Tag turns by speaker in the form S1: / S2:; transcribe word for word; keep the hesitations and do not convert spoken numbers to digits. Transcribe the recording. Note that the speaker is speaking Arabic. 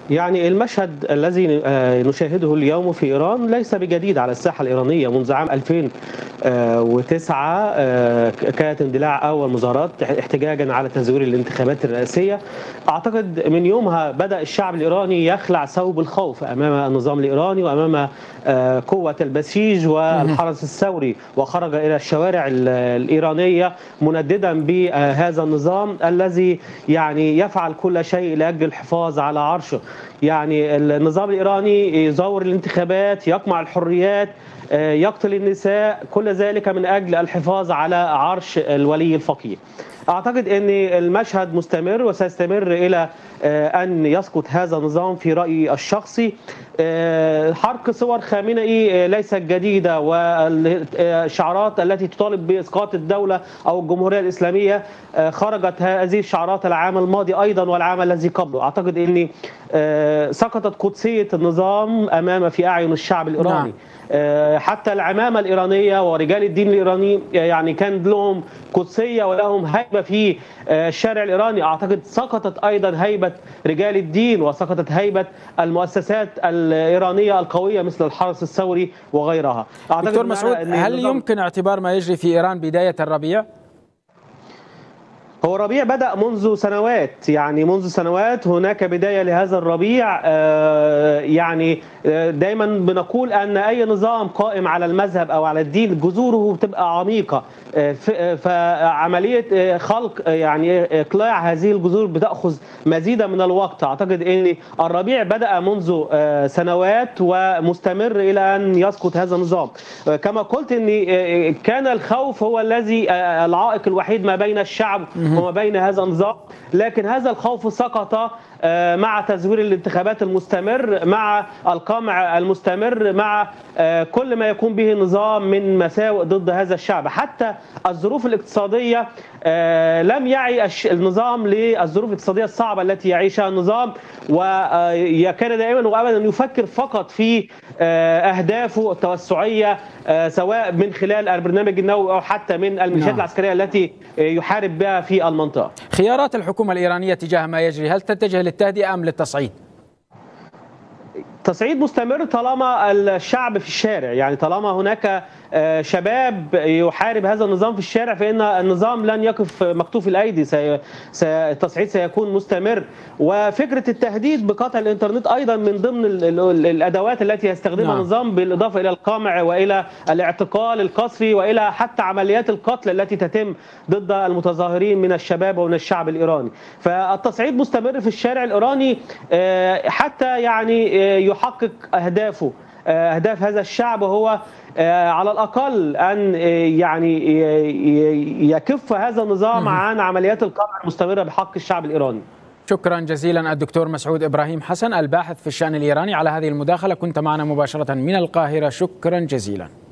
S1: يعني المشهد الذي نشاهده اليوم في إيران ليس بجديد على الساحة الإيرانية. منذ عام ألفين وتسعة كانت اندلاع أول مظاهرات احتجاجا على تزوير الانتخابات الرئاسية. أعتقد من يومها بدأ الشعب الإيراني يخلع ثوب الخوف أمام النظام الإيراني وأمام قوة البسيج والحرس الثوري، وخرج إلى الشوارع الإيرانية منددا بهذا النظام الذي يعني يفعل كل شيء لأجل الحفاظ على عرشه. يعني النظام الإيراني يزور الانتخابات، يقمع الحريات، يقتل النساء، كل ذلك من أجل الحفاظ على عرش الولي الفقيه. أعتقد أن المشهد مستمر وسيستمر إلى أن يسقط هذا النظام في رأيي الشخصي. حرق صور خامنئي ليست جديدة، والشعارات التي تطالب بإسقاط الدولة أو الجمهورية الإسلامية خرجت هذه الشعارات العام الماضي أيضا والعام الذي قبله. أعتقد أن سقطت قدسية النظام أمام في أعين الشعب الإيراني. نعم. حتى العمامة الإيرانية ورجال الدين الإيراني يعني كان لهم قدسية ولهم هيبة في الشارع الإيراني. أعتقد سقطت أيضا هيبة رجال الدين وسقطت هيبة المؤسسات الإيرانية القوية مثل الحرس الثوري وغيرها.
S2: دكتور مسعود، هل يمكن اعتبار ما يجري في إيران بداية الربيع؟
S1: هو الربيع بدأ منذ سنوات، يعني منذ سنوات هناك بداية لهذا الربيع. يعني دايما بنقول أن أي نظام قائم على المذهب أو على الدين جذوره بتبقى عميقة، فعملية خلق يعني إقلاع هذه الجذور بتأخذ مزيدا من الوقت. أعتقد أن الربيع بدأ منذ سنوات ومستمر إلى أن يسقط هذا النظام. كما قلت أن كان الخوف هو الذي العائق الوحيد ما بين الشعب وما بين هذا النظام، لكن هذا الخوف سقط مع تزوير الانتخابات المستمر، مع القمع المستمر، مع كل ما يقوم به النظام من مساوئ ضد هذا الشعب. حتى الظروف الاقتصادية لم يعي النظام للظروف الاقتصادية الصعبة التي يعيشها النظام، وكان دائما وابدا يفكر فقط في أهدافه التوسعية، سواء من خلال البرنامج النووي أو حتى من الميليشيات العسكرية التي يحارب بها في المنطقة.
S2: خيارات الحكومة الإيرانية تجاه ما يجري، هل تتجه للتهدئة أم للتصعيد؟
S1: تصعيد مستمر طالما الشعب في الشارع، يعني طالما هناك شباب يحارب هذا النظام في الشارع فإن النظام لن يقف مكتوف الأيدي. التصعيد سيكون مستمر، وفكرة التهديد بقطع الإنترنت أيضا من ضمن الأدوات التي يستخدمها نعم. النظام، بالإضافة إلى القمع وإلى الاعتقال القسري وإلى حتى عمليات القتل التي تتم ضد المتظاهرين من الشباب ومن الشعب الإيراني. فالتصعيد مستمر في الشارع الإيراني حتى يعني يحقق أهدافه، أهداف هذا الشعب، وهو على الأقل أن يعني يكف هذا النظام عن عمليات القمع المستمرة بحق الشعب الإيراني.
S2: شكرا جزيلا الدكتور مسعود إبراهيم حسن، الباحث في الشأن الإيراني، على هذه المداخلة. كنت معنا مباشرة من القاهرة. شكرا جزيلا.